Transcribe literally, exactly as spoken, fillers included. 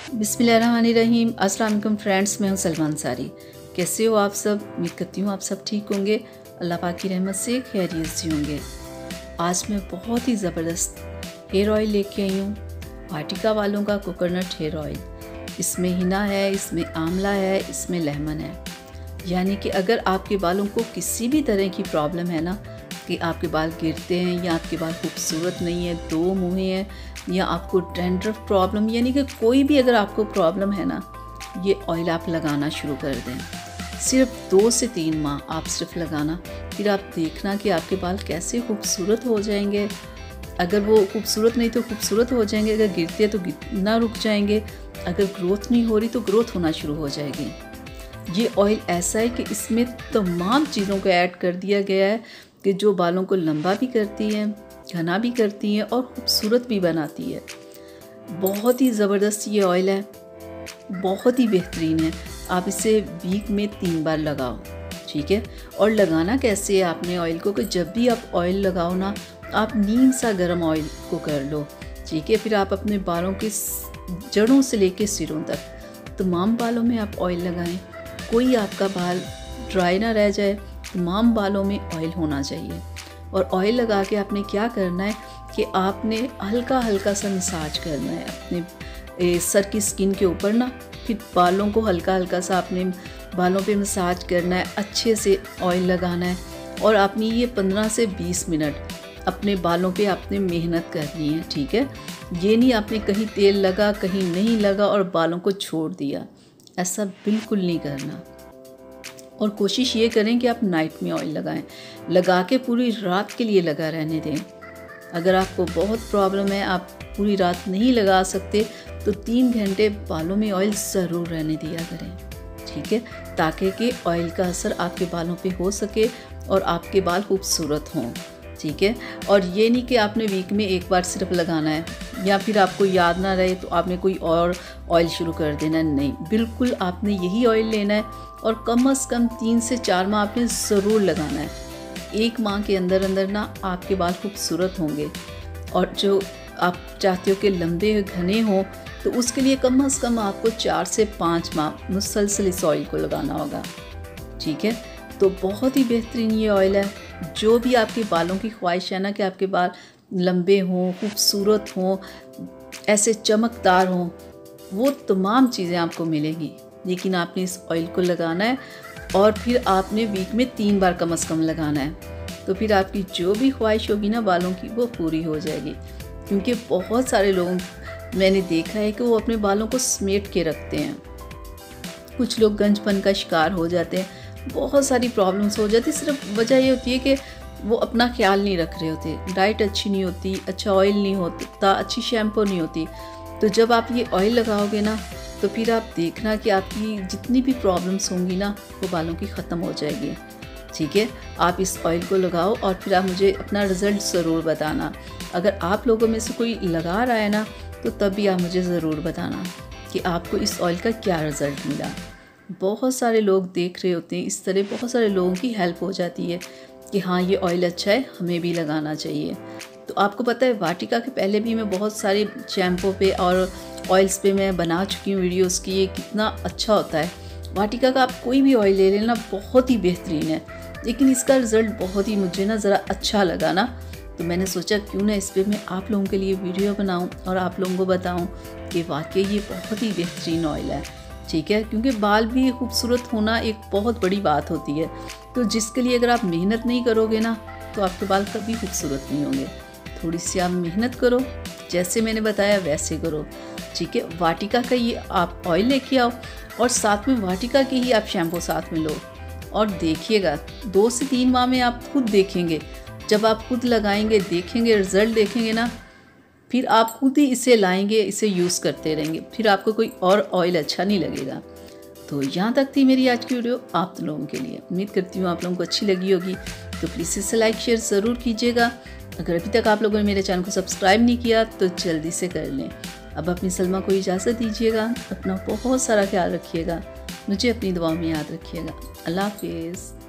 बिस्मिल्लाहिर्रहमानिर्रहीम। अस्सलाम वालेकुम फ्रेंड्स, मैं हूं सलमा अंसारी। कैसे हो आप सब? उम्मीद करती हूँ आप सब ठीक होंगे, अल्लाह पाक की रहमत से खैरियत से होंगे। आज मैं बहुत ही ज़बरदस्त हेयर ऑयल लेके आई हूँ, वाटिका वालों का कोकोनट हेयर ऑयल। इसमें हिना है, इसमें आंवला है, इसमें लेमन है। यानी कि अगर आपके बालों को किसी भी तरह की प्रॉब्लम है ना, कि आपके बाल गिरते हैं या आपके बाल खूबसूरत नहीं है, दो मुँहे हैं, या आपको डैंड्रफ प्रॉब्लम, यानी कि कोई भी अगर आपको प्रॉब्लम है ना, ये ऑयल आप लगाना शुरू कर दें। सिर्फ दो से तीन माह आप सिर्फ लगाना, फिर आप देखना कि आपके बाल कैसे खूबसूरत हो जाएंगे। अगर वो खूबसूरत नहीं तो खूबसूरत हो जाएंगे, अगर गिरते हैं तो गिरना रुक जाएंगे, अगर ग्रोथ नहीं हो रही तो ग्रोथ होना शुरू हो जाएगी। ये ऑयल ऐसा है कि इसमें तमाम चीज़ों को ऐड कर दिया गया है कि जो बालों को लंबा भी करती है, घना भी करती है और ख़ूबसूरत भी बनाती है। बहुत ही ज़बरदस्त ये ऑयल है, बहुत ही बेहतरीन है। आप इसे वीक में तीन बार लगाओ, ठीक है। और लगाना कैसे है आपने ऑयल को, कि जब भी आप ऑयल लगाओ ना, आप नीम सा गर्म ऑयल को कर लो, ठीक है। फिर आप अपने बालों के जड़ों से लेके सिरों तक तमाम बालों में आप ऑयल लगाएं। कोई आपका बाल ड्राई ना रह जाए, तमाम बालों में ऑयल होना चाहिए। और ऑयल लगा के आपने क्या करना है कि आपने हल्का हल्का सा मसाज करना है अपने ए, सर की स्किन के ऊपर ना। फिर बालों को हल्का हल्का सा आपने बालों पे मसाज करना है, अच्छे से ऑयल लगाना है। और आपने ये पंद्रह से बीस मिनट अपने बालों पे आपने मेहनत करनी है, ठीक है। ये नहीं आपने कहीं तेल लगा कहीं नहीं लगा और बालों को छोड़ दिया, ऐसा बिल्कुल नहीं करना। और कोशिश ये करें कि आप नाइट में ऑयल लगाएं, लगा के पूरी रात के लिए लगा रहने दें। अगर आपको बहुत प्रॉब्लम है, आप पूरी रात नहीं लगा सकते, तो तीन घंटे बालों में ऑयल ज़रूर रहने दिया करें, ठीक है, ताकि कि ऑयल का असर आपके बालों पे हो सके और आपके बाल खूबसूरत हों, ठीक है। और ये नहीं कि आपने वीक में एक बार सिर्फ लगाना है, या फिर आपको याद ना रहे तो आपने कोई और ऑयल शुरू कर देना, नहीं। बिल्कुल आपने यही ऑयल लेना है और कम अज़ कम तीन से चार माह आपने ज़रूर लगाना है। एक माह के अंदर अंदर ना आपके बाल खूबसूरत होंगे। और जो आप चाहते हो कि लंबे घने हों, तो उसके लिए कम अज़ कम आपको चार से पाँच माह मुसलसल इस ऑयल को लगाना होगा, ठीक है। तो बहुत ही बेहतरीन ये ऑयल है। जो भी आपके बालों की ख्वाहिश है ना कि आपके बाल लंबे हों, खूबसूरत हों, ऐसे चमकदार हों, वो तमाम चीज़ें आपको मिलेंगी। लेकिन आपने इस ऑयल को लगाना है और फिर आपने वीक में तीन बार कम अज़ कम लगाना है, तो फिर आपकी जो भी ख्वाहिश होगी ना बालों की, वो पूरी हो जाएगी। क्योंकि बहुत सारे लोग मैंने देखा है कि वो अपने बालों को समेट के रखते हैं। कुछ लोग गंजपन का शिकार हो जाते हैं, बहुत सारी प्रॉब्लम्स हो जाती है। सिर्फ वजह ये होती है कि वो अपना ख्याल नहीं रख रहे होते, डाइट अच्छी नहीं होती, अच्छा ऑयल नहीं होता, अच्छी शैम्पू नहीं होती। तो जब आप ये ऑयल लगाओगे ना, तो फिर आप देखना कि आपकी जितनी भी प्रॉब्लम्स होंगी ना, वो बालों की ख़त्म हो जाएगी, ठीक है। आप इस ऑयल को लगाओ और फिर आप मुझे अपना रिज़ल्ट ज़रूर बताना। अगर आप लोगों में से कोई लगा रहा है ना, तो तब भी आप मुझे ज़रूर बताना कि आपको इस ऑयल का क्या रिज़ल्ट मिला। बहुत सारे लोग देख रहे होते हैं, इस तरह बहुत सारे लोगों की हेल्प हो जाती है कि हाँ ये ऑयल अच्छा है, हमें भी लगाना चाहिए। तो आपको पता है, वाटिका के पहले भी मैं बहुत सारे शैम्पू पे और ऑयल्स पे मैं बना चुकी हूँ वीडियोस की, ये कितना अच्छा होता है। वाटिका का आप कोई भी ऑयल ले लेना, बहुत ही बेहतरीन है। लेकिन इसका रिज़ल्ट बहुत ही मुझे ना ज़रा अच्छा लगा ना, तो मैंने सोचा क्यों ना इस पर मैं आप लोगों के लिए वीडियो बनाऊँ और आप लोगों को बताऊँ कि वाकई ये बहुत ही बेहतरीन ऑयल है, ठीक है। क्योंकि बाल भी खूबसूरत होना एक बहुत बड़ी बात होती है, तो जिसके लिए अगर आप मेहनत नहीं करोगे ना, तो आपके बाल कभी खूबसूरत नहीं होंगे। थोड़ी सी आप मेहनत करो, जैसे मैंने बताया वैसे करो, ठीक है। वाटिका का ये आप ऑयल लेके आओ और साथ में वाटिका की ही आप शैम्पू साथ में लो, और देखिएगा दो से तीन माह में आप खुद देखेंगे, जब आप खुद लगाएंगे, देखेंगे रिज़ल्ट देखेंगे ना, फिर आप खुद ही इसे लाएंगे, इसे यूज़ करते रहेंगे, फिर आपको कोई और ऑयल अच्छा नहीं लगेगा। तो यहाँ तक थी मेरी आज की वीडियो आप लोगों के लिए। उम्मीद करती हूँ आप लोगों को अच्छी लगी होगी, तो प्लीज़ इसे लाइक शेयर ज़रूर कीजिएगा। अगर अभी तक आप लोगों ने मेरे चैनल को सब्सक्राइब नहीं किया तो जल्दी से कर लें। अब अपनी सलमा को इजाज़त दीजिएगा, अपना बहुत सारा ख्याल रखिएगा, मुझे अपनी दुआओं में याद रखिएगा। अल्लाह हाफिज़।